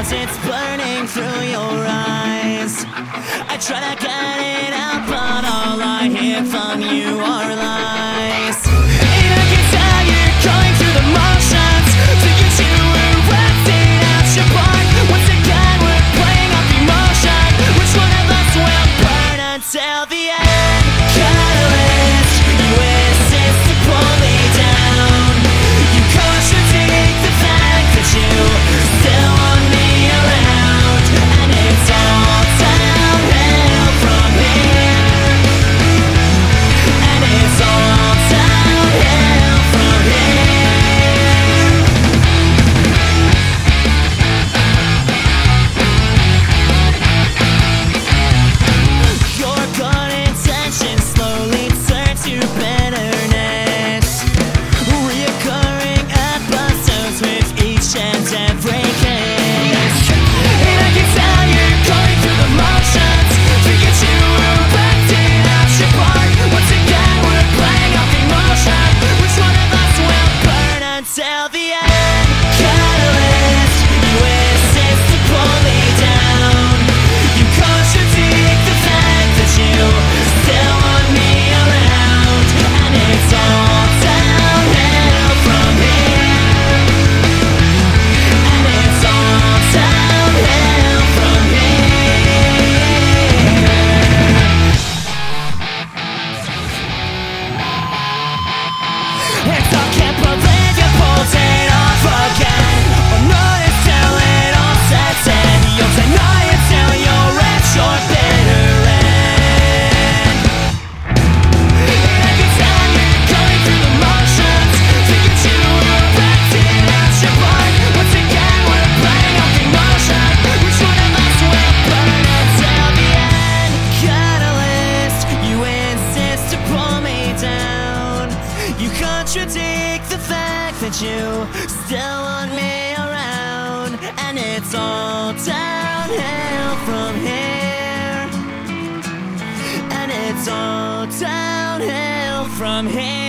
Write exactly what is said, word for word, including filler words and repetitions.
as it's burning through your eyes. I try to get it out, but all I hear from you are lies. And I can tell you're going through the motions to get you erected out your barn. Once again we're playing off emotion. Which one of us will burn until the end? Catalyst, you insist to pull me down. You contradict the fact that you still want me around. And it's all downhill from here. And it's all downhill from here. Your good intentions slowly turn to bitterness. Reoccurring episodes with each and every kiss. And I can tell you're going through the motions to get you erected out your barn. Once again we're playing off emotion. Which one of us will burn until the end? Catalyst, you insist to pull me down. You contradict the fact that you still want me around. And it's all downhill from here. And it's all downhill from here. It's all can't believe you pulled it off again. Or notice till it all sets in. You'll deny it till you're at your bitter end. And I can tell you're going through the motions to get you erected out your barn. Once again we're playing off emotion. Which one of us will burn until the end? Catalyst, you insist to pull me down. You contradict the fact that you still want me around. And it's all downhill from here. And it's all downhill from here.